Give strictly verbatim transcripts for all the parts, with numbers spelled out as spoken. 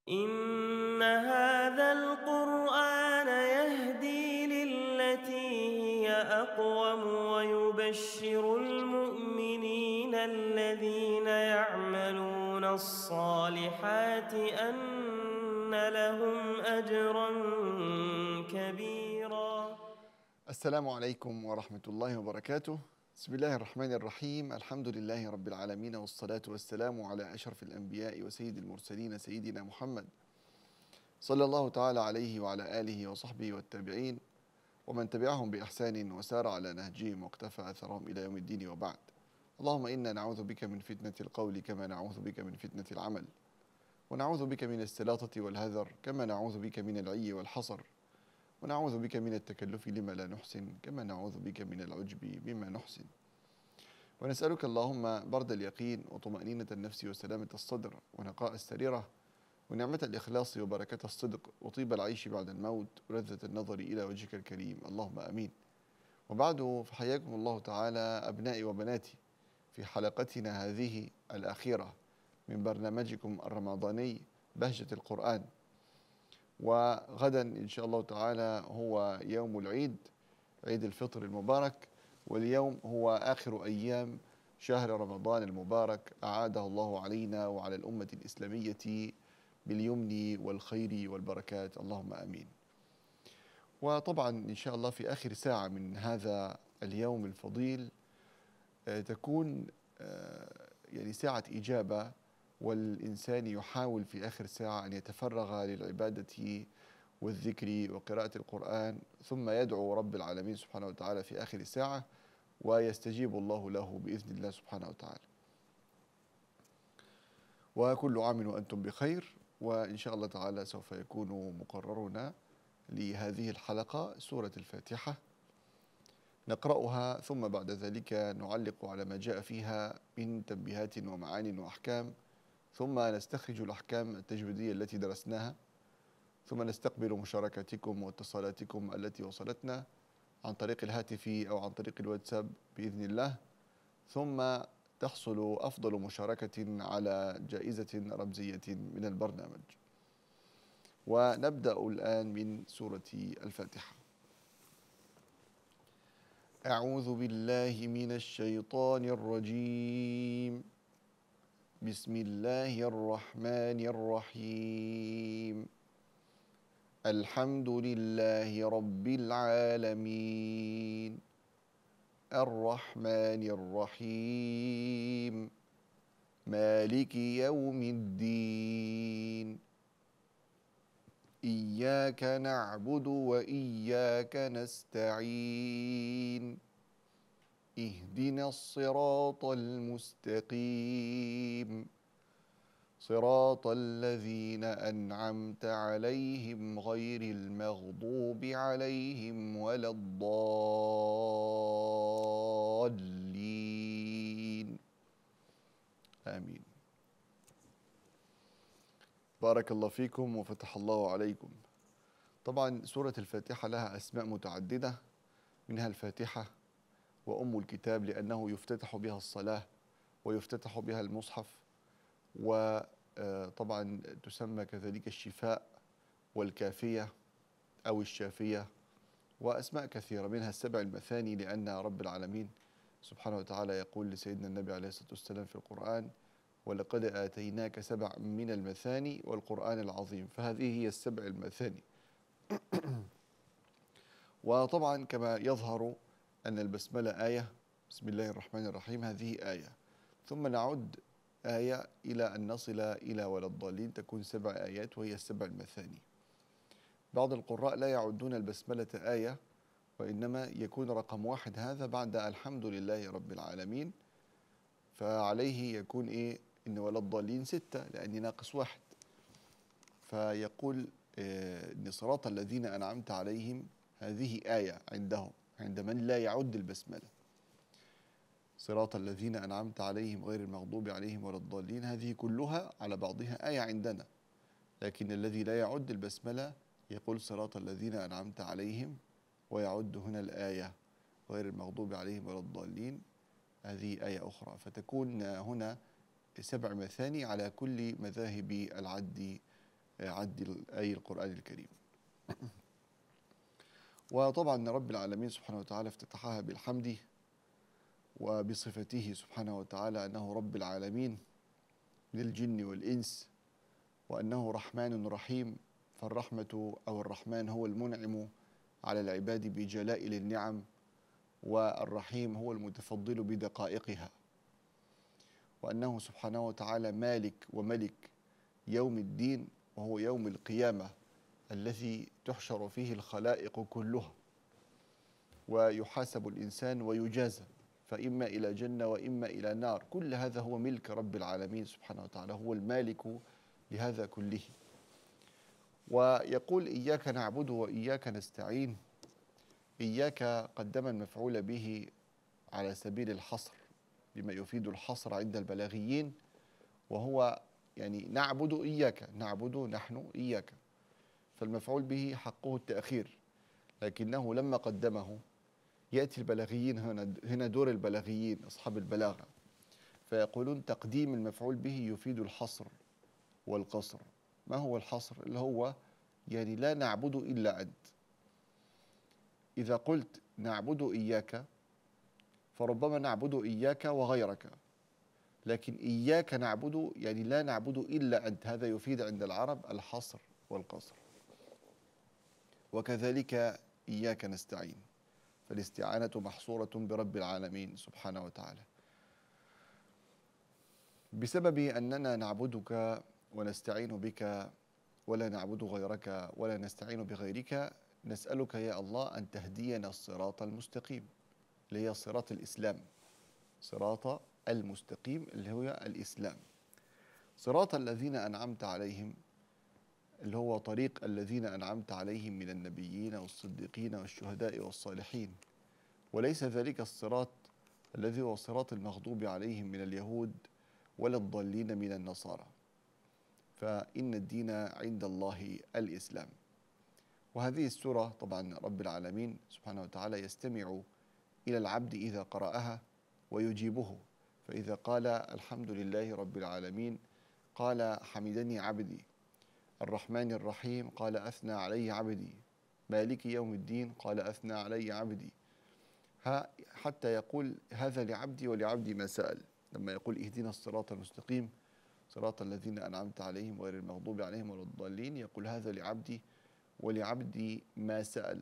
إن هذا القرآن يهدي للتي هي أقوم ويبشر المؤمنين الذين يعملون الصالحات أن لهم أجرا كبيرا. السلام عليكم ورحمة الله وبركاته. بسم الله الرحمن الرحيم. الحمد لله رب العالمين، والصلاة والسلام على أشرف الأنبياء وسيد المرسلين سيدنا محمد صلى الله تعالى عليه وعلى آله وصحبه والتابعين ومن تبعهم بإحسان وسار على نهجهم واقتفى أثرهم إلى يوم الدين، وبعد. اللهم إنا نعوذ بك من فتنة القول كما نعوذ بك من فتنة العمل، ونعوذ بك من السلاطة والهذر كما نعوذ بك من العي والحصر، ونعوذ بك من التكلف لما لا نحسن كما نعوذ بك من العجب بما نحسن. ونسألك اللهم برد اليقين وطمأنينة النفس وسلامة الصدر ونقاء السريرة ونعمة الإخلاص وبركة الصدق وطيب العيش بعد الموت ولذة النظر إلى وجهك الكريم، اللهم آمين. وبعد، فحياكم الله تعالى أبنائي وبناتي في حلقتنا هذه الأخيرة من برنامجكم الرمضاني بهجة القرآن. وغدا إن شاء الله تعالى هو يوم العيد، عيد الفطر المبارك، واليوم هو آخر أيام شهر رمضان المبارك، أعاده الله علينا وعلى الأمة الإسلامية باليمن والخير والبركات، اللهم آمين. وطبعا إن شاء الله في آخر ساعة من هذا اليوم الفضيل تكون يعني ساعة إجابة، والإنسان يحاول في آخر ساعة أن يتفرغ للعبادة والذكر وقراءة القرآن، ثم يدعو رب العالمين سبحانه وتعالى في آخر الساعة ويستجيب الله له بإذن الله سبحانه وتعالى. وكل عام وأنتم بخير. وإن شاء الله تعالى سوف يكون مقررنا لهذه الحلقة سورة الفاتحة، نقرأها ثم بعد ذلك نعلق على ما جاء فيها من تنبيهات ومعان وأحكام، ثم نستخرج الأحكام التجويدية التي درسناها، ثم نستقبل مشاركاتكم واتصالاتكم التي وصلتنا عن طريق الهاتف أو عن طريق الواتساب بإذن الله، ثم تحصل أفضل مشاركة على جائزة رمزية من البرنامج. ونبدأ الآن من سورة الفاتحة. أعوذ بالله من الشيطان الرجيم. بسم الله الرحمن الرحيم. الحمد لله رب العالمين الرحمن الرحيم مالك يوم الدين إياك نعبد وإياك نستعين اهدنا الصراط المستقيم صراط الذين أنعمت عليهم غير المغضوب عليهم ولا الضالين آمين. بارك الله فيكم وفتح الله عليكم. طبعا سورة الفاتحة لها أسماء متعددة، منها الفاتحة وأم الكتاب لأنه يفتتح بها الصلاة ويفتتح بها المصحف، وطبعا تسمى كذلك الشفاء والكافية أو الشافية، وأسماء كثيرة، منها السبع المثاني لأن رب العالمين سبحانه وتعالى يقول لسيدنا النبي عليه الصلاة والسلام في القرآن: ولقد آتيناك سبع من المثاني والقرآن العظيم، فهذه هي السبع المثاني. وطبعا كما يظهر أن البسملة آية، بسم الله الرحمن الرحيم هذه آية، ثم نعد آية إلى أن نصل إلى ولا الضالين تكون سبع آيات وهي السبع المثاني. بعض القراء لا يعدون البسملة آية، وإنما يكون رقم واحد هذا بعد الحمد لله رب العالمين، فعليه يكون إيه؟ إن ولا الضالين ستة لأني ناقص واحد، فيقول إيه؟ إن صراط الذين أنعمت عليهم هذه آية عندهم، عند من لا يعد البسملة. صراط الذين أنعمت عليهم غير المغضوب عليهم ولا الضالين هذه كلها على بعضها آية عندنا، لكن الذي لا يعد البسملة يقول صراط الذين أنعمت عليهم ويعد هنا الآية غير المغضوب عليهم ولا الضالين، هذه آية أخرى، فتكون هنا سبع مثاني على كل مذاهب العد عد أي القرآن الكريم. وطبعا رب العالمين سبحانه وتعالى افتتحها بالحمد وبصفته سبحانه وتعالى أنه رب العالمين للجن والإنس، وأنه رحمن رحيم، فالرحمة أو الرحمن هو المنعم على العباد بجلائل النعم، والرحيم هو المتفضل بدقائقها، وأنه سبحانه وتعالى مالك وملك يوم الدين، وهو يوم القيامة الذي تحشر فيه الخلائق كلها ويحاسب الإنسان ويجازى، فإما إلى جنة وإما إلى نار. كل هذا هو ملك رب العالمين سبحانه وتعالى، هو المالك لهذا كله. ويقول إياك نعبد وإياك نستعين. إياك قدم المفعول به على سبيل الحصر بما يفيد الحصر عند البلاغيين، وهو يعني نعبد إياك، نعبد نحن إياك، فالمفعول به حقه التأخير، لكنه لما قدمه يأتي البلاغيين هنا هنا دور البلاغيين أصحاب البلاغة، فيقولون تقديم المفعول به يفيد الحصر والقصر. ما هو الحصر؟ اللي هو يعني لا نعبد إلا أنت. إذا قلت نعبد إياك فربما نعبد إياك وغيرك، لكن إياك نعبد يعني لا نعبد إلا أنت، هذا يفيد عند العرب الحصر والقصر. وكذلك إياك نستعين، فالاستعانة محصورة برب العالمين سبحانه وتعالى. بسبب أننا نعبدك ونستعين بك ولا نعبد غيرك ولا نستعين بغيرك، نسألك يا الله أن تهدينا الصراط المستقيم، اللي هي صراط الإسلام، صراط المستقيم اللي هو الإسلام، صراط الذين أنعمت عليهم، اللي هو طريق الذين أنعمت عليهم من النبيين والصديقين والشهداء والصالحين، وليس ذلك الصراط الذي هو صراط المغضوب عليهم من اليهود ولا الضالين من النصارى، فإن الدين عند الله الإسلام. وهذه السورة طبعا رب العالمين سبحانه وتعالى يستمع إلى العبد إذا قرأها ويجيبه، فإذا قال الحمد لله رب العالمين قال حمدني عبدي، الرحمن الرحيم قال أثنى علي عبدي، مالك يوم الدين قال أثنى علي عبدي، ها حتى يقول هذا لعبدي ولعبدي ما سأل. لما يقول اهدنا الصراط المستقيم صراط الذين أنعمت عليهم غير المغضوب عليهم ولا الضالين، يقول هذا لعبدي ولعبدي ما سأل.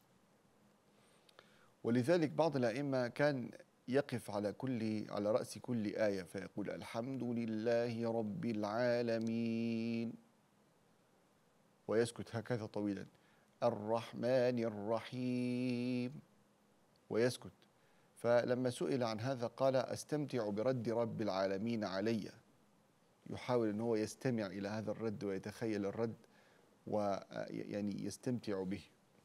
ولذلك بعض الأئمة كان يقف على كل على رأس كل آية فيقول الحمد لله رب العالمين، ويسكت هكذا طويلا، الرحمن الرحيم، ويسكت. فلما سئل عن هذا قال أستمتع برد رب العالمين علي، يحاول أن هو يستمع إلى هذا الرد ويتخيل الرد ويعني يستمتع به.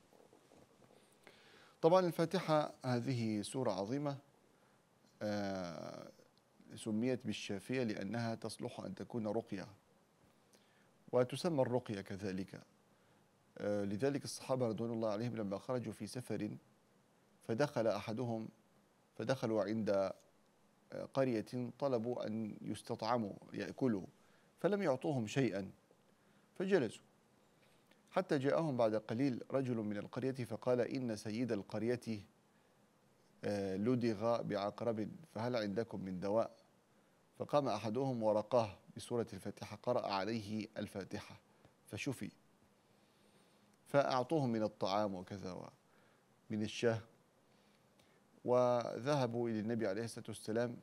طبعا الفاتحة هذه سورة عظيمة آه سميت بالشافية لأنها تصلح أن تكون رقية، وتسمى الرقية كذلك. آه لذلك الصحابة رضوان الله عليهم لما خرجوا في سفر فدخل أحدهم فدخلوا عند قرية طلبوا أن يستطعموا يأكلوا، فلم يعطوهم شيئا فجلسوا، حتى جاءهم بعد قليل رجل من القرية فقال إن سيد القرية لدغ بعقرب فهل عندكم من دواء؟ فقام أحدهم ورقاه بسورة الفاتحة، قرأ عليه الفاتحة فشفي، فأعطوهم من الطعام وكذا من الشاه، وذهبوا إلى النبي عليه الصلاة والسلام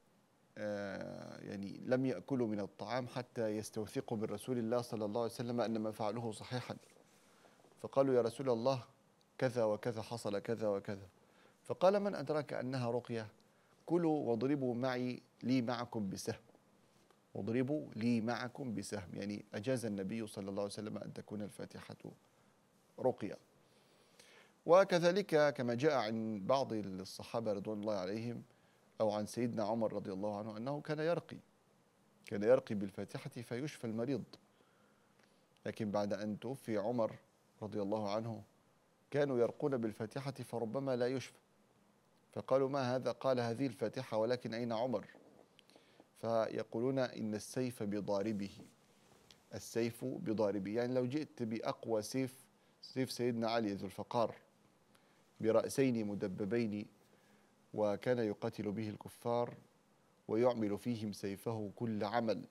يعني لم يأكلوا من الطعام حتى يستوثقوا من رسول الله صلى الله عليه وسلم أن ما فعلوه صحيحا، فقالوا يا رسول الله كذا وكذا حصل كذا وكذا، فقال من أدرك أنها رقية؟ كلوا واضربوا معي لي معكم بسهم، واضربوا لي معكم بسهم، يعني أجاز النبي صلى الله عليه وسلم أن تكون الفاتحة رقية. وكذلك كما جاء عن بعض الصحابة رضوان الله عليهم أو عن سيدنا عمر رضي الله عنه أنه كان يرقي كان يرقي بالفاتحة فيشفى المريض، لكن بعد أن توفي عمر رضي الله عنه كانوا يرقون بالفاتحة فربما لا يشفى، فقالوا ما هذا؟ قال هذه الفاتحة ولكن أين عمر؟ فيقولون إن السيف بضاربه، السيف بضاربه. يعني لو جئت بأقوى سيف، سيف سيدنا علي ذو الفقار برأسين مدببين وكان يقاتل به الكفار ويعمل فيهم سيفه كل عمل،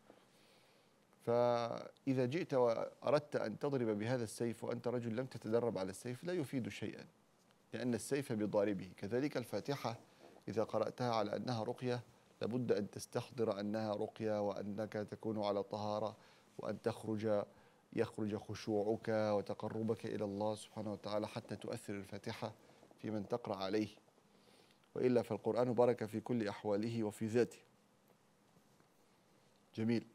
فإذا جئت وأردت أن تضرب بهذا السيف وأنت رجل لم تتدرب على السيف لا يفيد شيئا، لأن السيف بضاربه. كذلك الفاتحة إذا قرأتها على أنها رقية لابد أن تستحضر أنها رقية، وأنك تكون على طهارة، وأن تخرج يخرج خشوعك وتقربك إلى الله سبحانه وتعالى حتى تؤثر الفاتحة في من تقرأ عليه، وإلا فالقرآن بارك في كل أحواله وفي ذاته. جميل.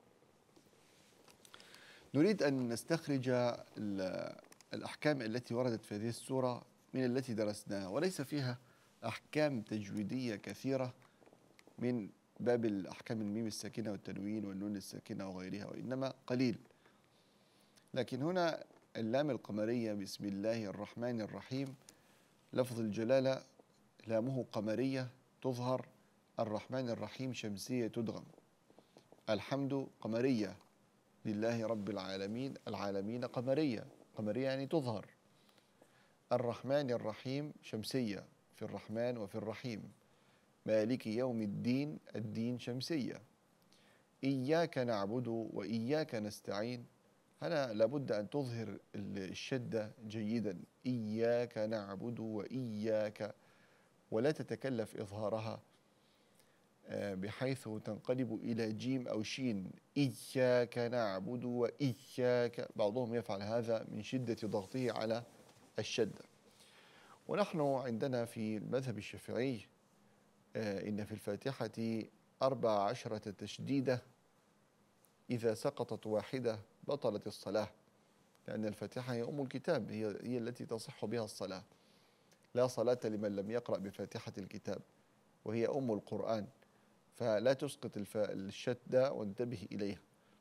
نريد أن نستخرج الأحكام التي وردت في هذه السورة من التي درسناها، وليس فيها أحكام تجويدية كثيرة من باب الأحكام الميم الساكنة والتنوين والنون الساكنة وغيرها، وإنما قليل. لكن هنا اللام القمرية بسم الله الرحمن الرحيم لفظ الجلالة لامه قمرية تظهر، الرحمن الرحيم شمسية تدغم، الحمد قمرية لله رب العالمين، العالمين قمرية، قمرية يعني تظهر، الرحمن الرحيم شمسية في الرحمن وفي الرحيم، مالك يوم الدين الدين شمسية، إياك نعبد وإياك نستعين، هنا لابد أن تظهر الشدة جيدا، إياك نعبد وإياك، ولا تتكلف إظهارها بحيث تنقلب إلى جيم أو شين، إياك نعبد وإياك، بعضهم يفعل هذا من شدة ضغطه على الشدة. ونحن عندنا في المذهب الشافعي إن في الفاتحة أربع عشرة تشديدة، إذا سقطت واحدة بطلت الصلاة، لأن الفاتحة هي أم الكتاب، هي, هي التي تصح بها الصلاة، لا صلاة لمن لم يقرأ بفاتحة الكتاب، وهي أم القرآن، فلا تسقط الشدة وانتبه إليها.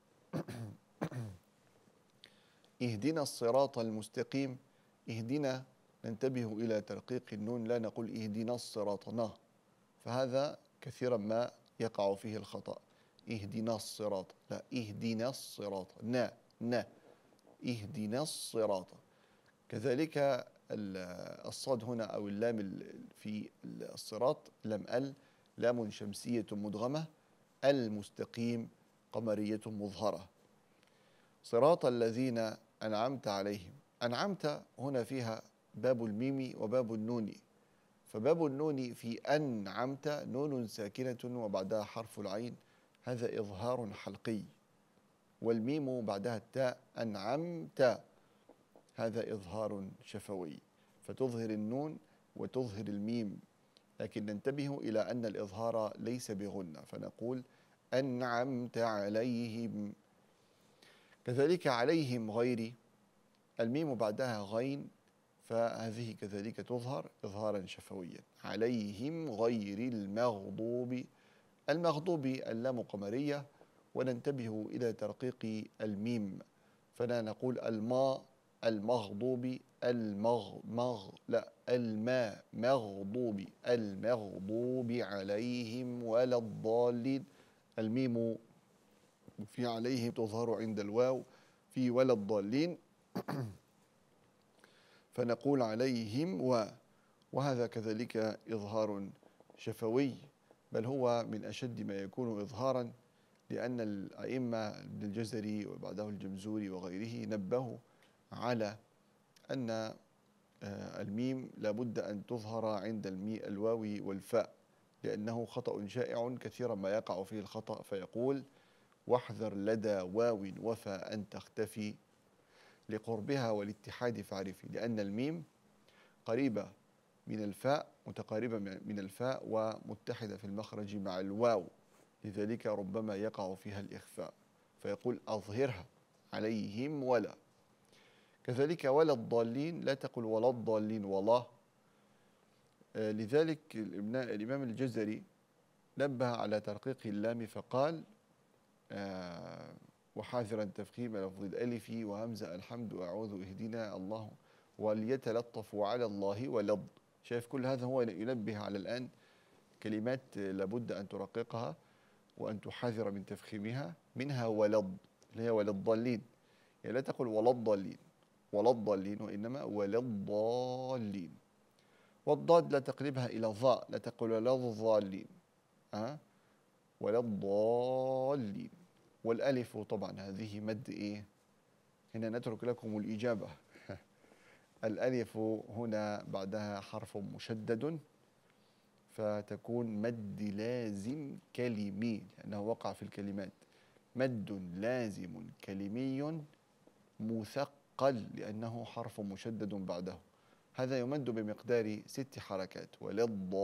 اهدنا الصراط المستقيم، اهدنا ننتبه إلى ترقيق النون، لا نقول اهدنا الصراط نا، فهذا كثيرا ما يقع فيه الخطأ، اهدنا الصراط، لا اهدنا الصراط، نا نا اهدنا الصراط. كذلك الصاد هنا أو اللام في الصراط لم ال لام شمسية مدغمة، المستقيم قمرية مظهرة. صراط الذين أنعمت عليهم، أنعمت هنا فيها باب الميم وباب النون، فباب النون في أنعمت نون ساكنة وبعدها حرف العين، هذا إظهار حلقي، والميم بعدها التاء أنعمت، هذا إظهار شفوي، فتظهر النون وتظهر الميم، لكن ننتبه إلى أن الإظهار ليس بغنة، فنقول أنعمت عليهم. كذلك عليهم غيري، الميم بعدها غين، فهذه كذلك تظهر إظهارا شفويا، عليهم غير المغضوب، المغضوب اللام قمرية، وننتبه إلى ترقيق الميم، فلا نقول الماء المغضوب المغ مغ لا الماء مغضوب المغضوب عليهم ولا الضالين، الميم في عليهم تظهر عند الواو في ولا الضالين، فنقول عليهم و، وهذا كذلك إظهار شفوي، بل هو من أشد ما يكون إظهارا، لأن الأئمة ابن الجزري وبعده الجمزوري وغيره نبهوا على أن الميم لابد أن تظهر عند المي الواو والفاء، لأنه خطأ شائع كثيرا ما يقع فيه الخطأ، فيقول واحذر لدى واو وفاء أن تختفي لقربها والاتحاد فاعرفي، لأن الميم قريبة من الفاء، متقاربة من الفاء ومتحدة في المخرج مع الواو، لذلك ربما يقع فيها الإخفاء، فيقول أظهرها عليهم ولا. كذلك ولا الضالين، لا تقل ولا الضالين ولا، آه لذلك الإمام الجزري نبه على ترقيق اللام فقال آه وحاذرا تفخيم لفظ الألف وهمزة الحمد أعوذ اهدنا الله وليتلطفوا على الله ولض. شايف كل هذا هو ينبه على الآن كلمات لابد أن ترققها وأن تحاذر من تفخيمها، منها ولض، اللي هي ولا الضالين، يعني لا تقل ولا الضالين ولا الضالين، وإنما ولا الضالين. والضاد لا تقلبها إلى ضاء، لا تقول ولا الضالين، أه؟ ولا الضالين. والألف طبعا هذه مد إيه؟ هنا نترك لكم الإجابة. الألف هنا بعدها حرف مشدد، فتكون مد لازم كلمي لأنه وقع في الكلمات. مد لازم كلمي مثقل لأنه حرف مشدد بعده. هذا يمد بمقدار ست حركات. ولا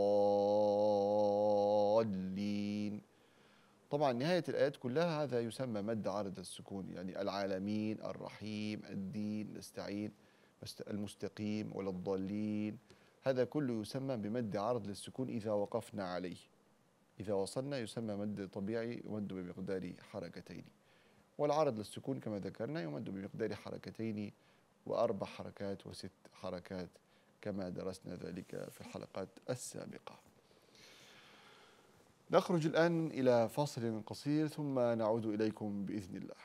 الضالين. طبعا نهاية الآيات كلها هذا يسمى مد عارض السكون، يعني العالمين، الرحيم، الدين، نستعين، المستقيم، ولا الضالين. هذا كله يسمى بمد عارض للسكون إذا وقفنا عليه. إذا وصلنا يسمى مد طبيعي يمد بمقدار حركتين. والعارض للسكون كما ذكرنا يمد بمقدار حركتين وأربع حركات وست حركات كما درسنا ذلك في الحلقات السابقة. نخرج الآن إلى فاصل قصير ثم نعود إليكم بإذن الله.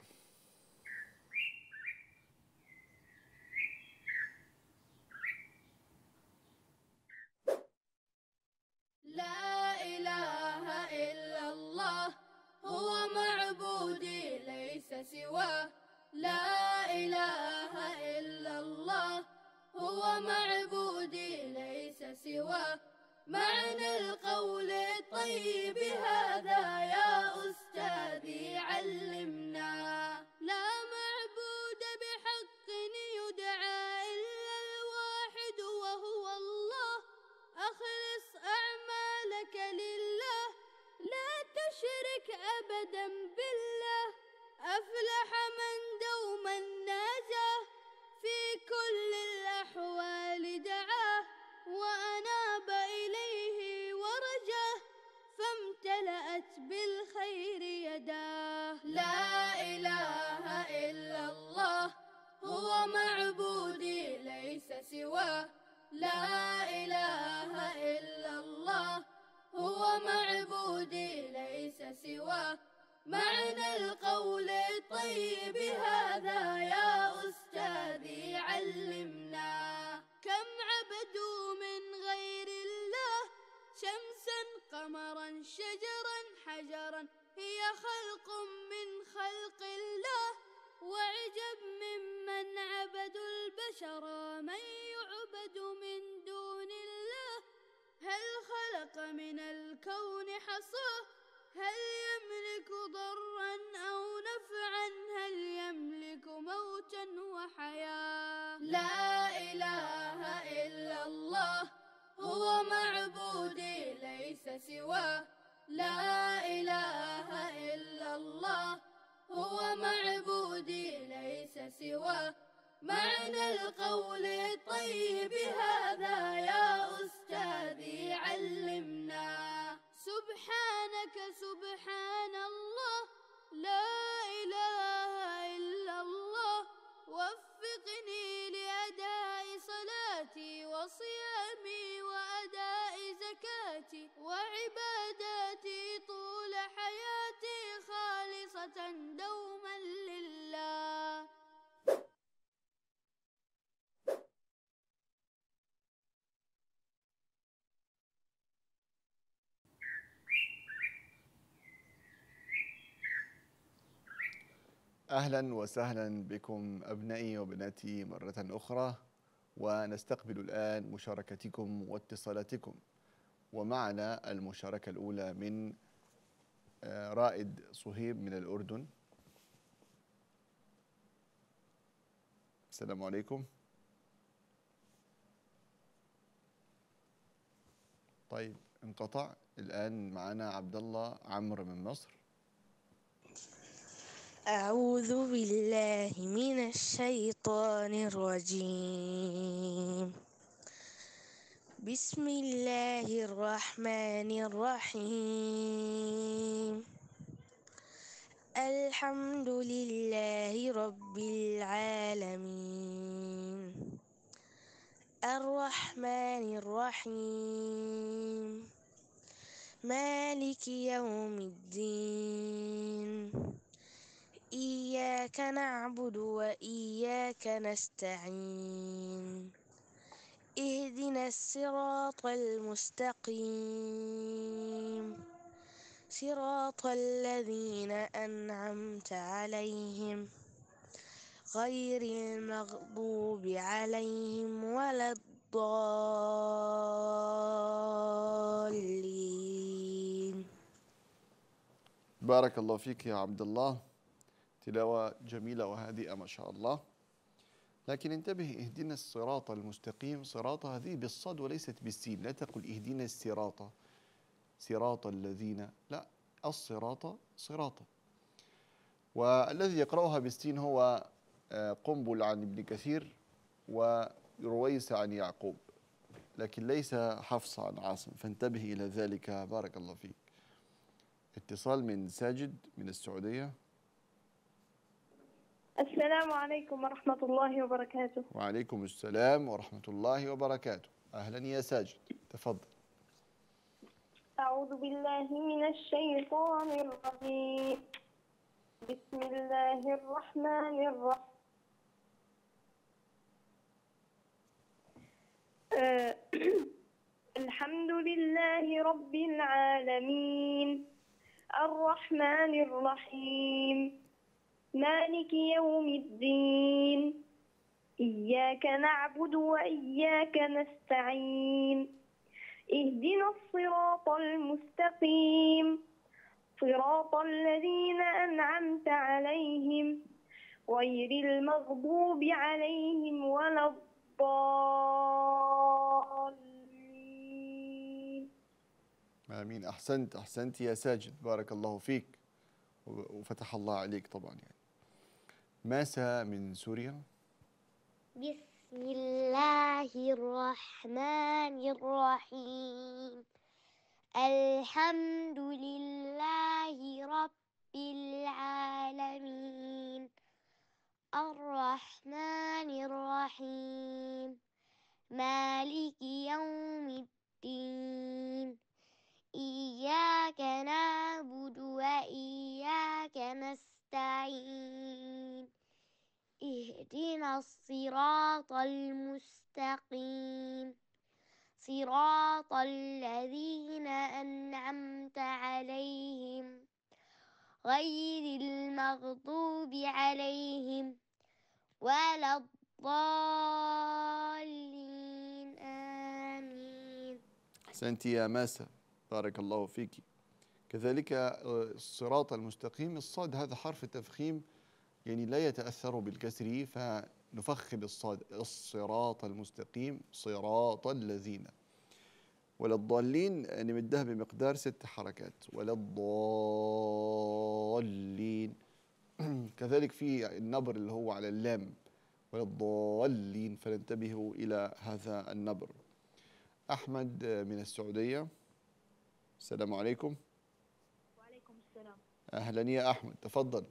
لا إله إلا الله هو معبودي ليس سواه. لا إله إلا الله هو معبودي ليس سواه. معنى القول الطيب هذا يا أستاذي علمنا. لا معبود بحق يدعى إلا الواحد وهو الله. أخلص أعمالك لله لا تشرك أبدا بالله. أفلح من دوما ناجاه في كل الأحوال دعاه وأناب إليه ورجاه فامتلأت بالخير يداه. لا إله إلا الله هو معبودي ليس سواه. لا إله إلا الله هو معبودي ليس سواه. معنى القول الطيب هذا يا أستاذي علمنا. كم عبدوا من غير الله شمسا قمرا شجرا حجرا هي خلق من خلق الله. وعجب ممن عبدوا البشر من يعبد من دون الله. هل خلق من الكون حصاه هل يملك ضرا أو نفعا هل يملك موتا وحياة. لا إله إلا الله هو معبودي ليس سواه. لا إله إلا الله هو معبودي ليس سواه. معنى القول الطيب هذا يا أستاذي علمنا. سبحانك سبحان الله لا إله إلا الله. وفقني لأداء صلاتي وصيامي وأداء زكاتي وعباداتي طول حياتي خالصة دوما لله. أهلا وسهلا بكم أبنائي وبناتي مرة أخرى، ونستقبل الآن مشاركتكم واتصالاتكم. ومعنا المشاركة الأولى من رائد صهيب من الأردن. السلام عليكم. طيب انقطع. الآن معنا عبد الله عمرو من مصر. أعوذ بالله من الشيطان الرجيم. بسم الله الرحمن الرحيم. الحمد لله رب العالمين الرحمن الرحيم مالك يوم الدين إياك نعبد وإياك نستعين اهدنا الصراط المستقيم صراط الذين أنعمت عليهم غير المغضوب عليهم ولا الضالين. بارك الله فيك يا عبد الله، تلاوة جميلة وهادئة ما شاء الله. لكن انتبه، اهدنا الصراط المستقيم، صراط هذه بالصاد وليست بالسين، لا تقل اهدنا الصراط صراط الذين، لا، الصراط صراط. والذي يقرأها بالسين هو قنبل عن ابن كثير ورويس عن يعقوب، لكن ليس حفص عن عاصم، فانتبه إلى ذلك بارك الله فيك. اتصال من ساجد من السعودية. السلام عليكم ورحمة الله وبركاته. وعليكم السلام ورحمة الله وبركاته. أهلا يا ساجد، تفضل. أعوذ بالله من الشيطان الرجيم. بسم الله الرحمن الرحيم. أه الحمد لله رب العالمين الرحمن الرحيم مالك يوم الدين إياك نعبد وإياك نستعين اهدنا الصراط المستقيم صراط الذين أنعمت عليهم غير المغضوب عليهم ولا الضالين. آمين. أحسنت أحسنت يا ساجد، بارك الله فيك وفتح الله عليك طبعا. يعني ماسة من سوريا. بسم الله الرحمن الرحيم الحمد لله رب العالمين الرحمن الرحيم مالك يوم الدين إياك نعبد وإياك نستعين اهدنا الصراط المستقيم صراط الذين أنعمت عليهم غير المغضوب عليهم ولا الضالين. آمين. أحسنت يا ماسة، بارك الله فيك. كذلك الصراط المستقيم، الصاد هذا حرف التفخيم، يعني لا يتأثر بالكسر، فنفخم الصاد. الصراط المستقيم صراط الذين. ولا الضالين نمدها بمقدار ست حركات. ولا الضالين. كذلك في النبر اللي هو على اللام، ولا الضالين، فننتبه إلى هذا النبر. أحمد من السعودية. السلام عليكم. وعليكم السلام. أهلا يا أحمد، تفضل.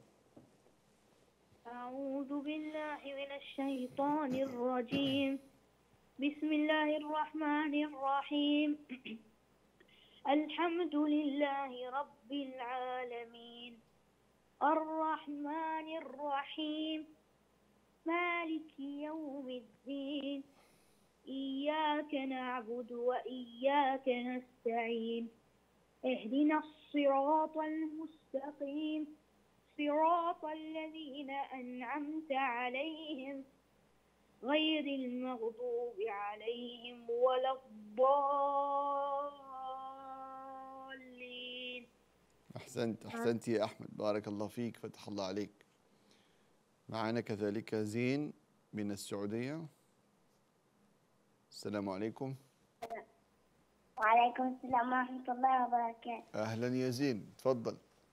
أعوذ بالله من الشيطان الرجيم. بسم الله الرحمن الرحيم الحمد لله رب العالمين الرحمن الرحيم مالك يوم الدين إياك نعبد وإياك نستعين اهدنا الصراط المستقيم صراط الذين أنعمت عليهم غير المغضوب عليهم ولا الضالين. أحسنت أحسنت يا أحمد، بارك الله فيك، فتح الله عليك. معنا كذلك زين من السعودية. السلام عليكم. وعليكم السلام ورحمة الله وبركاته. أهلا يا زين، تفضل.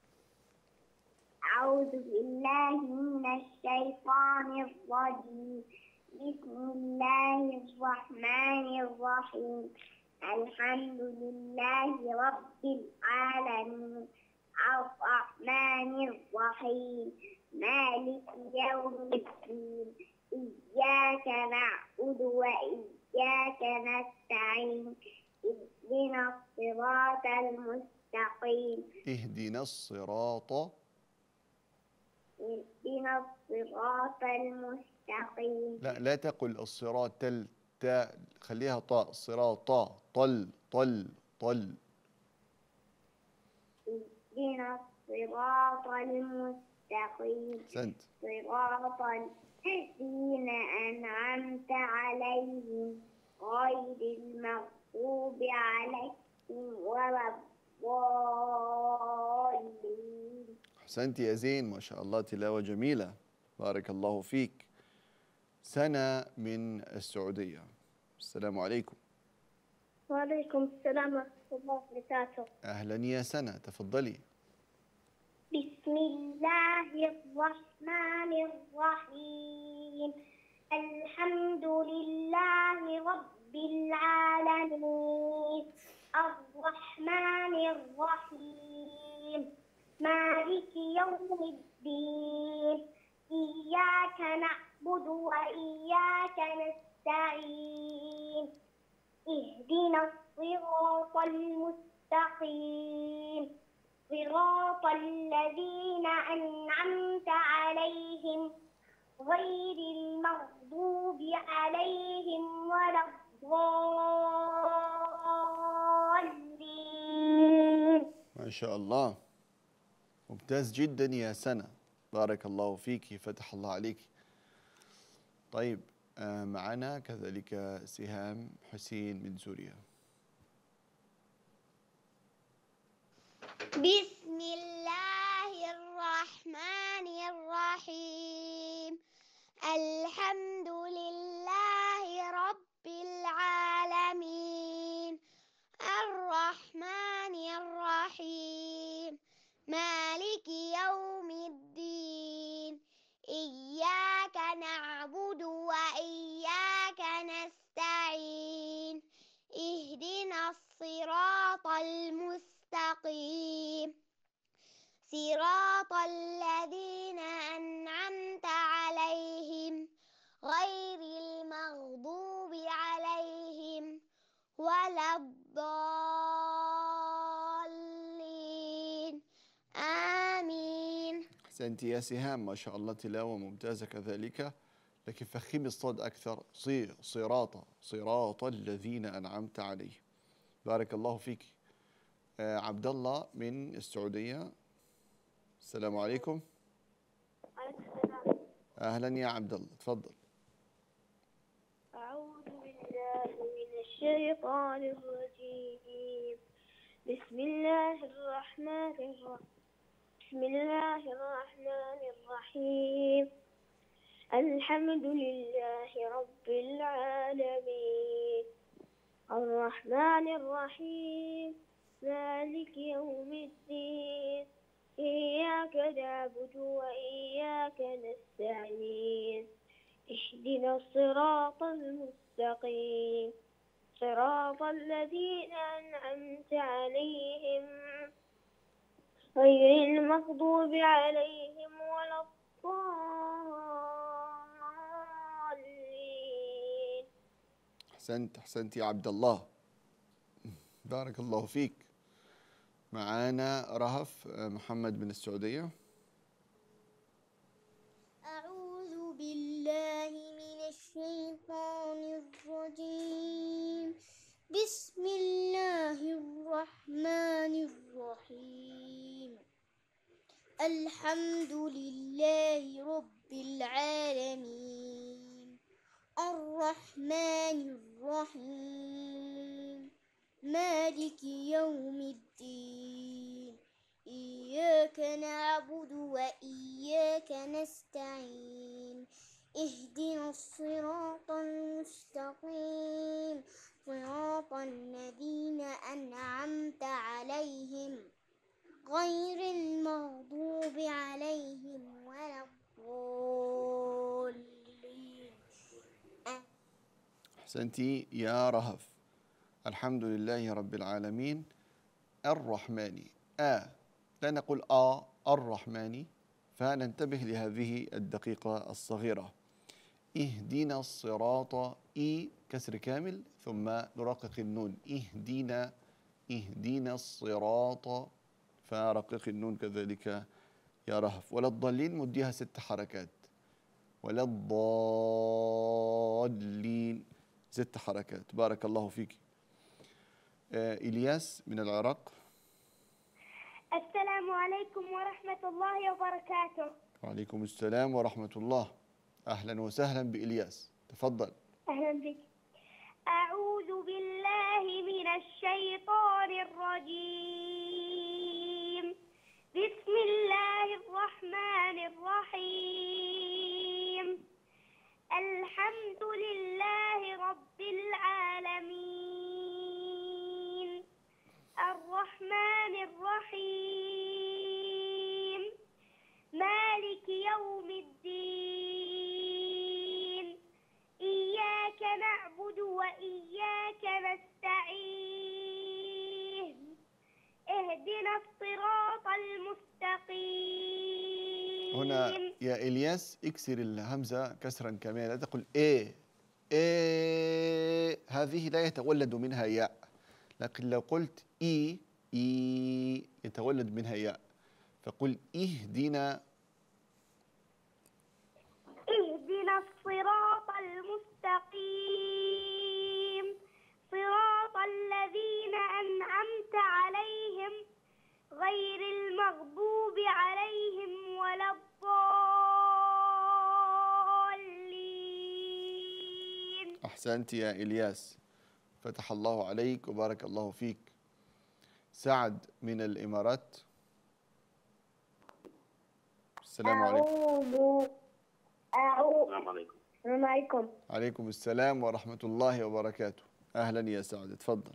أعوذ بالله من الشيطان الرجيم. بسم الله الرحمن الرحيم الحمد لله رب العالمين الرحمن الرحيم مالك يوم الدين إياك نعبد وإياك نستعين اهدنا الصراط المستقيم اهدنا الصراط اهدنا الصراط المستقيم. لا لا تقل الصراط تل تاء، خليها طاء. الصراط طاء طل طل طل. اهدنا الصراط المستقيم. أحسنت. صراط الذين أنعمت عليهم غير المغضوب عليهم ولا الضالين. أحسنت يا زين، ما شاء الله، تلاوة جميلة، بارك الله فيك. سنة من السعودية، السلام عليكم. وعليكم السلام ورحمة الله وبركاته. أهلا يا سنة، تفضلي. بسم الله الرحمن الرحيم. الحمد لله رب العالمين الرحمن الرحيم مالك يوم الدين إياك نعبد وإياك نستعين اهدنا الصراط المستقيم صراط الذين أنعمت عليهم غير المغضوب عليهم ولا الضالين. ما شاء الله، ممتاز جدا يا سنة، بارك الله فيك، فتح الله عليك. طيب آه معنا كذلك سهام حسين من سوريا. بسم الله الرحمن الرحيم الحمد لله رب العالمين الرحمن الرحيم مالك يوم الدين إياك نعبد وإياك نستعين اهدنا الصراط المستقيم صراط الذين أنعمت عليهم غير المغضوب عليهم ولا الضالين آمين. أحسنت يا سهام، ما شاء الله، تلاوة ممتازة كذلك، لكن فخمي الصوت أكثر. صي صراط صراط الذين أنعمت عليهم، بارك الله فيك. آه عبد الله من السعودية، السلام عليكم. أهلا يا عبد الله، تفضل. أعوذ بالله من الشيطان الرجيم بسم الله الرحمن الرحيم بسم الله الرحمن الرحيم الحمد لله رب العالمين الرحمن الرحيم مالك يوم الدين إياك نعبد وإياك نستعين اهدنا الصراط المستقيم صراط الذين أنعمت عليهم غير المغضوب عليهم ولا الضالين. أحسنت أحسنت يا عبد الله، بارك الله فيك. معانا رهف محمد من السعودية. أعوذ بالله من الشيطان الرجيم بسم الله الرحمن الرحيم الحمد لله رب العالمين الرحمن الرحيم مالك يوم الدين إياك نعبد وإياك نستعين اهدنا الصراط المستقيم صراط الذين أنعمت عليهم غير المغضوب عليهم ولا الضالين. أحسنتي يا رهف. الحمد لله رب العالمين الرحمن آ لا نقول آ الرحمن، فننتبه لهذه الدقيقة الصغيرة. اهدنا الصراط، إي كسر كامل ثم نرقق النون. اهدنا اهدنا الصراط، فرقق النون كذلك يا رهف. ولا الضالين مديها ست حركات. ولا الضالين ست حركات. بارك الله فيك. آه إلياس من العراق. السلام عليكم ورحمة الله وبركاته. وعليكم السلام ورحمة الله. أهلا وسهلا بإلياس، تفضل. أهلا بك. أعوذ بالله من الشيطان الرجيم. بسم الله الرحمن الرحيم. الحمد لله رب العالمين الرحمن الرحيم مالك يوم الدين إياك نعبد وإياك نستعين اهدنا الصراط المستقيم. هنا يا إلياس اكسر الهمزة كسرا كاملا، لا تقل إيه إيه، هذه لا يتولد منها ياء، لكن لو قلت إي إي يتولد منها ياء. فقل اهدنا اهدنا الصراط المستقيم صراط الذين أنعمت عليهم غير المغضوب عليهم ولا الضالين. أحسنت يا إلياس، فتح الله عليك وبارك الله فيك. سعد من الإمارات. السلام عليكم. أعوذ أعوذ السلام عليكم. السلام عليكم. عليكم السلام ورحمة الله وبركاته. أهلا يا سعد، تفضل.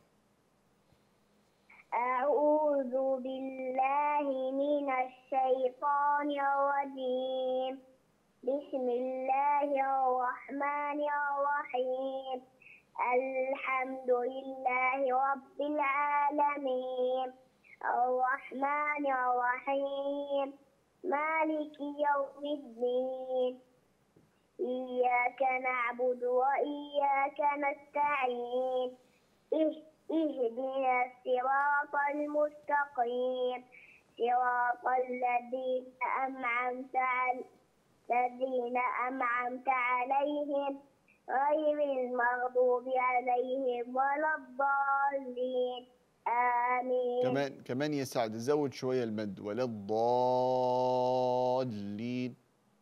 أعوذ بالله من الشيطان الرجيم. بسم الله الرحمن الرحيم. الحمد لله رب العالمين الرحمن الرحيم مالك يوم الدين إياك نعبد وإياك نستعين اهدنا الصراط المستقيم صراط الذين أنعمت الذين أنعمت عليهم غير المغضوب عليهم ولا الضالين آمين. كمان كمان يا سعد زود شوية المد. ولا الضالين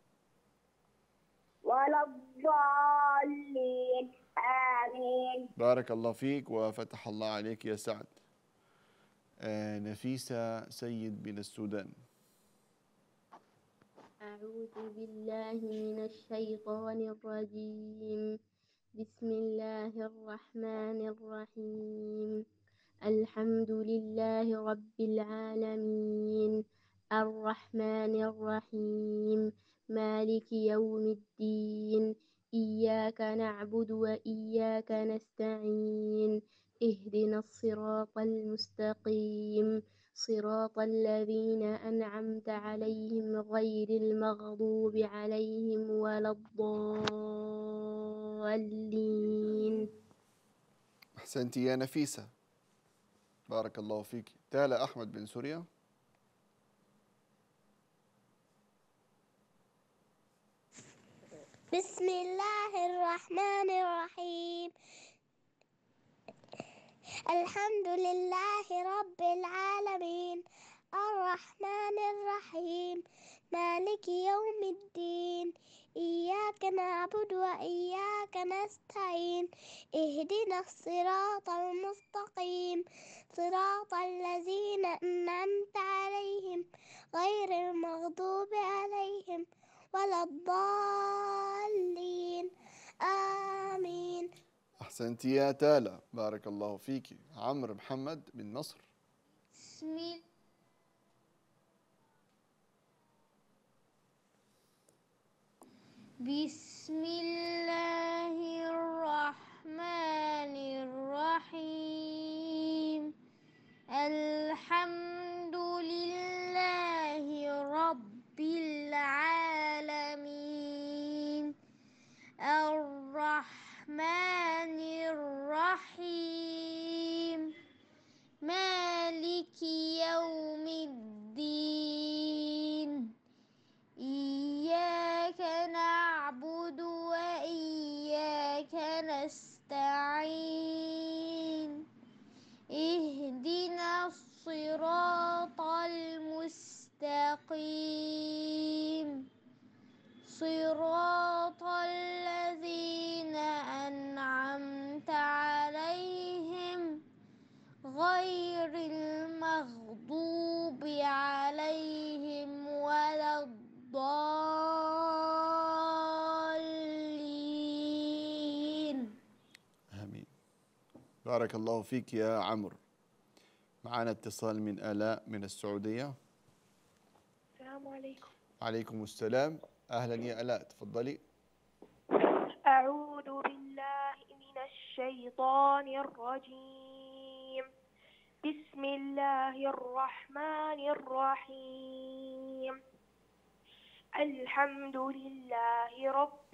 ولا الضالين آمين. بارك الله فيك وفتح الله عليك يا سعد. آه نفيسة سيد من السودان. أعوذ بالله من الشيطان الرجيم. بسم الله الرحمن الرحيم. الحمد لله رب العالمين الرحمن الرحيم مالك يوم الدين إياك نعبد وإياك نستعين اهدنا الصراط المستقيم صراط الذين أنعمت عليهم غير المغضوب عليهم ولا الضالين. أحسنت يا نفيسة، بارك الله فيك. تالا أحمد بن سوريا. بسم الله الرحمن الرحيم. الحمد لله رب العالمين الرحمن الرحيم مالك يوم الدين إياك نعبد وإياك نستعين اهدنا الصراط المستقيم صراط الذين أنعمت عليهم غير المغضوب عليهم ولا الضالين آمين. أحسنت يا تالا، بارك الله فيك. عمرو محمد من مصر. بسم بسم الله الرحمن الرحيم. الحمد لله رب العالمين الرحمن الرحيم مالك يوم الدين نستعين اهدنا الصراط المستقيم صراط الذين أنعمت عليهم غير المغضوب عليهم ولا الضالين. آمين. بارك الله فيك يا عمرو. معنا اتصال من آلاء من السعودية. السلام عليكم. عليكم السلام. أهلا يا آلاء، تفضلي. أعوذ بالله من الشيطان الرجيم. بسم الله الرحمن الرحيم. الحمد لله رب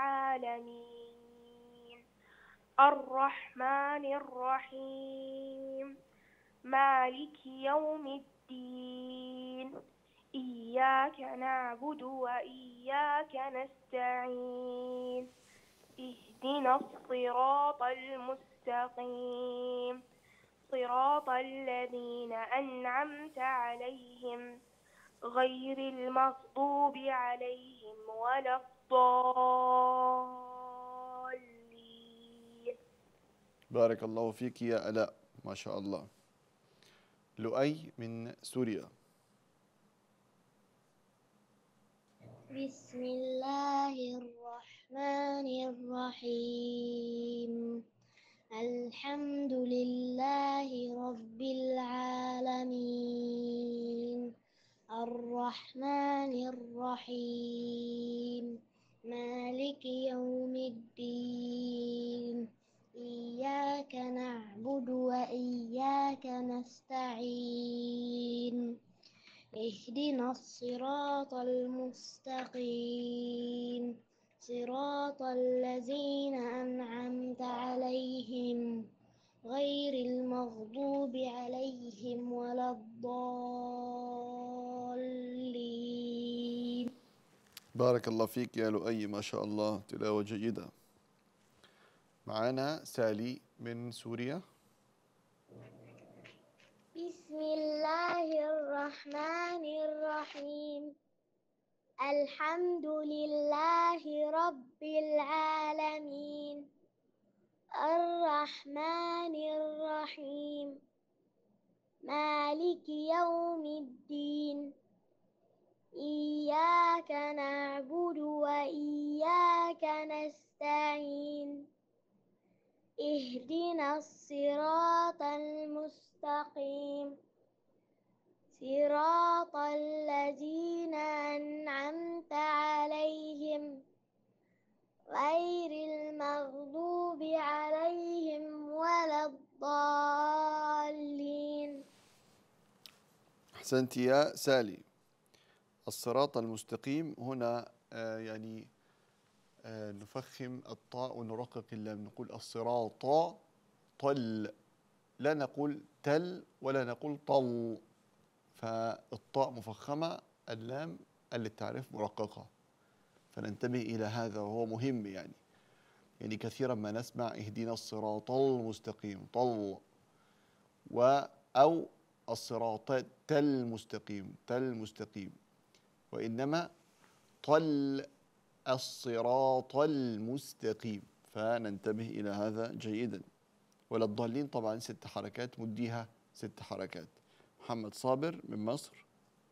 العالمين الرحمن الرحيم مالك يوم الدين إياك نعبد وإياك نستعين اهدنا الصراط المستقيم صراط الذين أنعمت عليهم غير المغضوب عليهم ولا الضالين. بارك الله فيك يا آلاء، ما شاء الله. لؤي من سوريا. بسم الله الرحمن الرحيم الحمد لله رب العالمين الرحمن الرحيم مالك يوم الدين إياك نعبد وإياك نستعين اهدنا الصراط المستقيم صراط الذين أنعمت عليهم غير المغضوب عليهم ولا الضالين. بارك الله فيك يا لؤي، ما شاء الله، تلاوة جيدة. معنا سالي من سوريا. بسم الله الرحمن الرحيم الحمد لله رب العالمين الرحمن الرحيم مالك يوم الدين إياك نعبد وإياك نستعين اهدنا الصراط المستقيم صراط الذين أنعمت عليهم غير المغضوب عليهم ولا الضالين. أحسنت يا سالي. الصراط المستقيم هنا آه يعني آه نفخم الطاء ونرقق اللام، نقول الصراط طل، لا نقول تل ولا نقول طل، فالطاء مفخمة، اللام للتعريف مرققة، فننتبه إلى هذا وهو مهم. يعني يعني كثيرا ما نسمع اهدنا الصراط المستقيم طل، و أو الصراط تل مستقيم تل مستقيم، وإنما طل الصراط المستقيم، فننتبه إلى هذا جيدا. ولا الضالين طبعا ست حركات، مديها ست حركات. محمد صابر من مصر.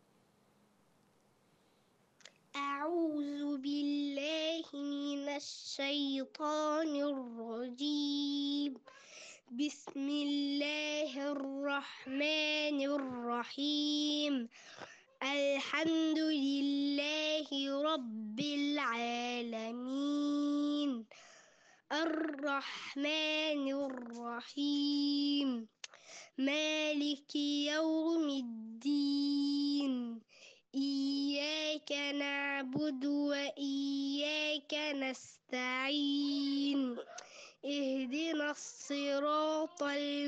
أعوذ بالله من الشيطان الرجيم بسم الله الرحمن الرحيم الحمد لله رب العالمين الرحمن الرحيم مالك يوم الدين إياك نعبد وإياك نستعين اهدنا الصراط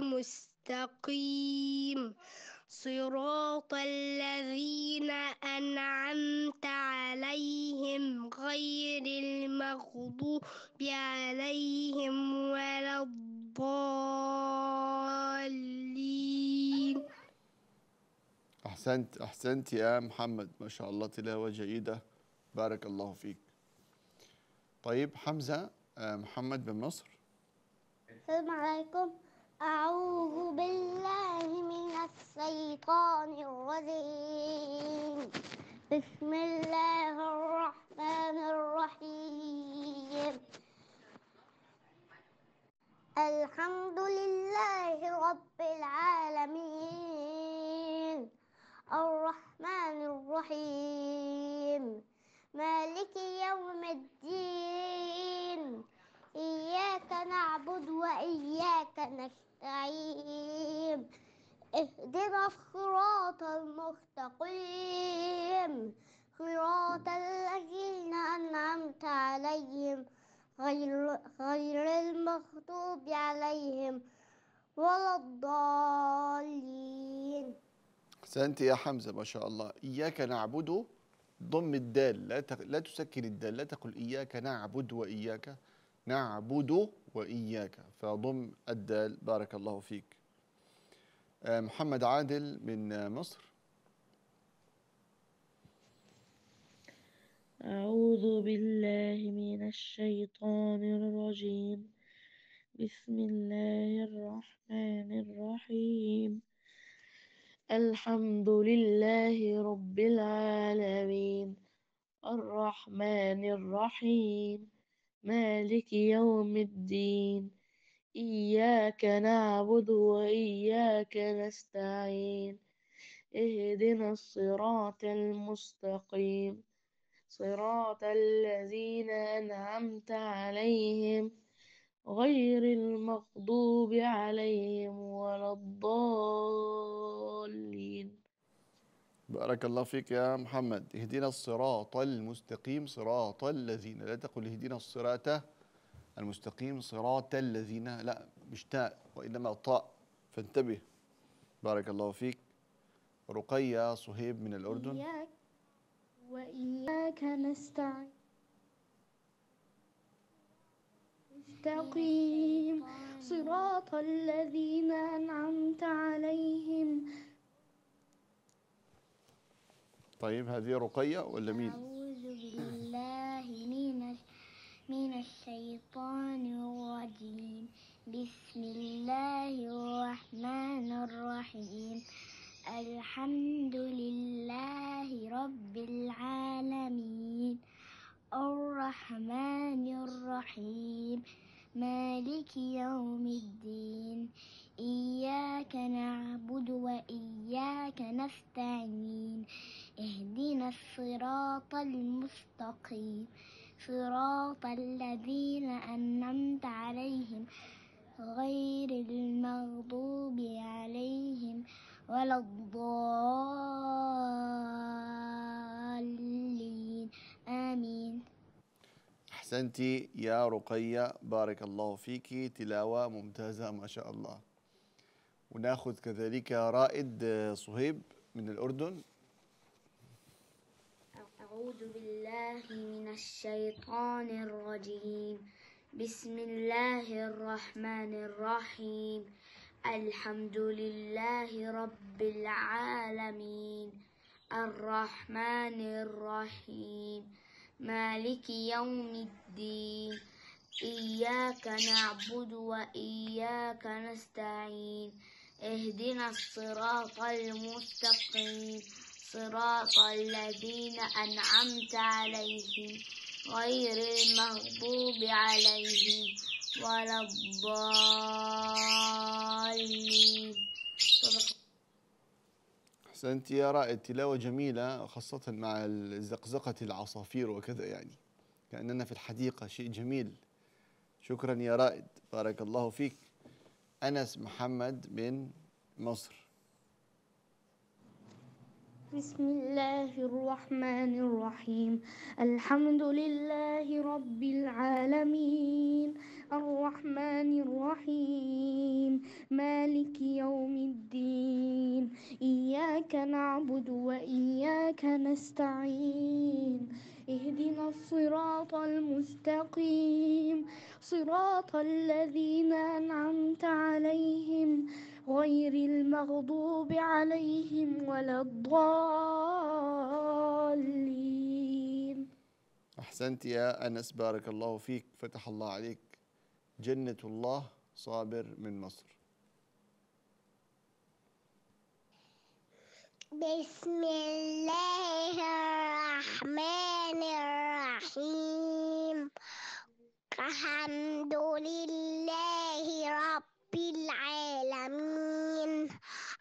المستقيم صراط الذين أنعمت عليهم غير المغضوب عليهم الضالين. أحسنت أحسنت يا محمد، ما شاء الله تلاوة جيدة، بارك الله فيك. طيب حمزة آه، محمد بن نصر. السلام عليكم. أعوذ بالله من الشيطان الرجيم. بسم الله الرحمن الرحيم. الحمد لله رب العالمين الرحمن الرحيم مالك يوم الدين إياك نعبد وإياك نستعين اهدنا الصراط المستقيم صراط الذين أنعمت عليهم غير, غير المغضوب عليهم ولا الضالين. أحسنت يا حمزة ما شاء الله. إياك نعبد، ضم الدال، لا تق... لا تسكن الدال، لا تقل إياك نعبد وإياك، نعبد وإياك، فضم الدال، بارك الله فيك. آه، محمد عادل من آه، مصر. أعوذ بالله من الشيطان الرجيم. بسم الله الرحمن الرحيم. الحمد لله رب العالمين الرحمن الرحيم مالك يوم الدين إياك نعبد وإياك نستعين اهدنا الصراط المستقيم صراط الذين أنعمت عليهم غير المغضوب عليهم ولا الضالين. بارك الله فيك يا محمد. اهدنا الصراط المستقيم صراط الذين، لا تقل اهدنا الصراط المستقيم صراط الذين، لا مش تاء وإنما طاء، فانتبه، بارك الله فيك. رقية صهيب من الأردن. إياك وإياك نستعين استقيم صراط الذين أنعمت عليهم. طيب هذه رقية ولا مين؟ أعوذ بالله من من الشيطان الرجيم. بسم الله الرحمن الرحيم. الحمد لله رب العالمين الرحمن الرحيم مالك يوم الدين إياك نعبد وإياك نستعين اهدنا الصراط المستقيم صراط الذين أنعمت عليهم غير المغضوب عليهم ولا الضالين آمين. أحسنتي يا رقية، بارك الله فيك، تلاوة ممتازة ما شاء الله. وناخذ كذلك رائد صهيب من الأردن. أعوذ بالله من الشيطان الرجيم. بسم الله الرحمن الرحيم. الحمد لله رب العالمين الرحمن الرحيم مالك يوم الدين إياك نعبد وإياك نستعين اهدنا الصراط المستقيم صراط الذين أنعمت عليهم غير المغضوب عليهم ولا الضالين. أحسنت يا رائد، تلاوة جميلة خاصة مع زقزقة العصافير وكذا، يعني كأننا في الحديقة، شيء جميل. شكرا يا رائد، بارك الله فيك. أنس محمد من مصر. بسم الله الرحمن الرحيم. الحمد لله رب العالمين الرحمن الرحيم مالك يوم الدين إياك نعبد وإياك نستعين اهدنا الصراط المستقيم صراط الذين أنعمت عليهم غير المغضوب عليهم ولا الضالين. أحسنت يا أنس، بارك الله فيك، فتح الله عليك. جنة الله صابر من مصر. بسم الله الرحمن الرحيم الحمد لله رب العالمين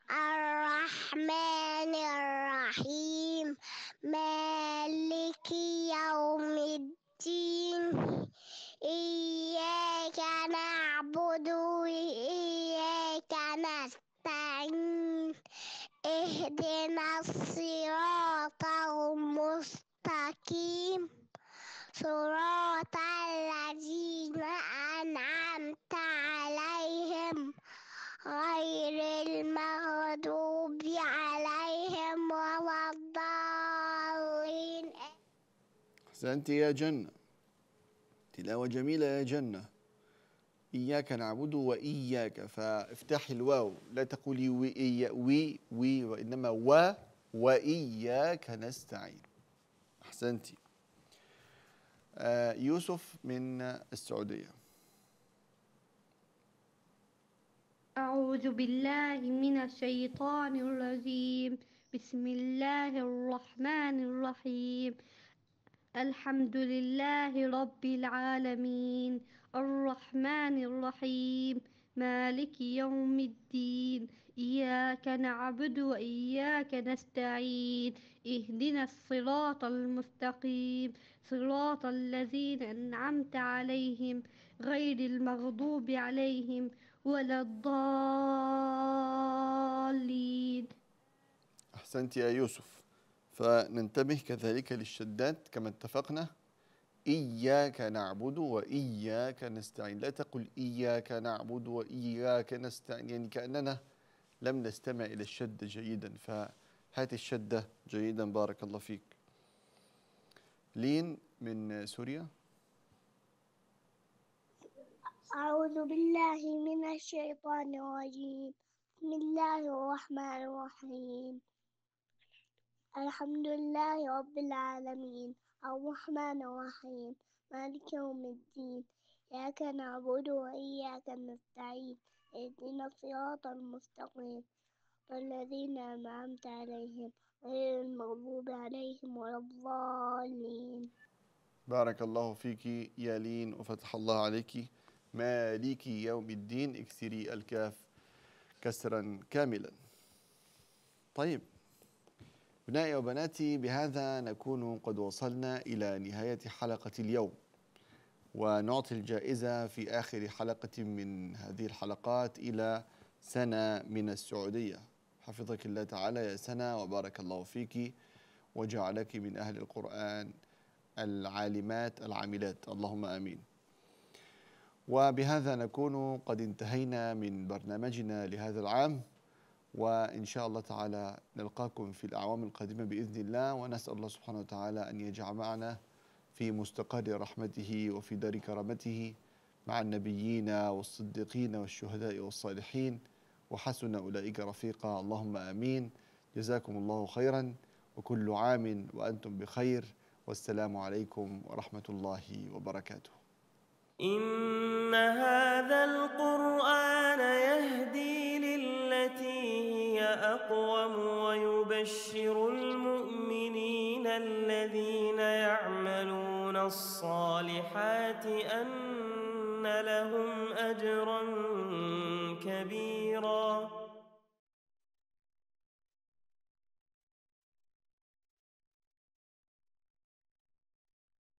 الرحمن الرحيم مالك يوم الدين إياك نعبد وإياك نستعين اهدنا الصراط المستقيم صراط الذين أنعمت عليهم غير المغضوب عليهم ولا الضالين. أحسنت يا جنة، تلاوة جميلة يا جنة. إياك نعبد وإياك، فافتحي الواو، لا تقولي وي وي وي وإنما و وإياك نستعين. أحسنتي. آه يوسف من السعودية. أعوذ بالله من الشيطان الرجيم بسم الله الرحمن الرحيم الحمد لله رب العالمين الرحمن الرحيم مالك يوم الدين إياك نعبد وإياك نستعين اهدنا الصراط المستقيم صراط الذين أنعمت عليهم غير المغضوب عليهم ولا الضالين. أحسنت يا يوسف. فننتبه كذلك للشدات كما اتفقنا. إياك نعبد وإياك نستعين، لا تقل إياك نعبد وإياك نستعين، يعني كأننا لم نستمع إلى الشدة جيدا، فهات الشدة جيدا بارك الله فيك. لين من سوريا. أعوذ بالله من الشيطان الرجيم بسم الله الرحمن الرحيم الحمد لله رب العالمين الرحمن الرحيم مالك يوم الدين إياك نعبد وإياك نستعين اهدنا الصراط المستقيم والذين أنعمت عليهم غير المغضوب عليهم ولا الضالين. بارك الله فيك يا لين وفتح الله عليك. مالك يوم الدين، اكسري الكاف كسرا كاملا. طيب أبنائي وبناتي، بهذا نكون قد وصلنا إلى نهاية حلقة اليوم، ونعطي الجائزة في آخر حلقة من هذه الحلقات إلى سنة من السعودية. حفظك الله تعالى يا سنة وبارك الله فيك وجعلك من أهل القرآن العالمات العاملات، اللهم آمين. وبهذا نكون قد انتهينا من برنامجنا لهذا العام، وإن شاء الله تعالى نلقاكم في الأعوام القادمة بإذن الله، ونسأل الله سبحانه وتعالى أن يجعل معنا في مستقر رحمته وفي دار كرامته مع النبيين والصديقين والشهداء والصالحين، وحسن أولئك رفيقا، اللهم آمين. جزاكم الله خيرا، وكل عام وأنتم بخير، والسلام عليكم ورحمة الله وبركاته. إن هذا القرآن يهدي للتي هي أقوم ويبشر المؤمنين الذين يعملون الصالحات أن لهم أجرا كبيرا.